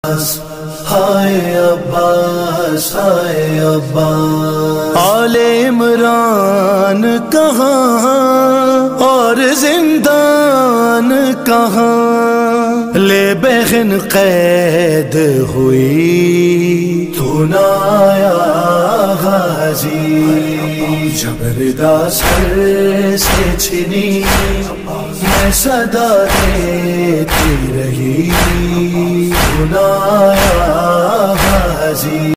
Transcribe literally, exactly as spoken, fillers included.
हाय अब्बास हाय अब्बास। आले इमरान कहाँ और जिंदान कहाँ, ले बहन कैद हुई तू ना आया गाजी। जबरदा सर से छिनी मैं सदा देती रही तू ना आया गाजी।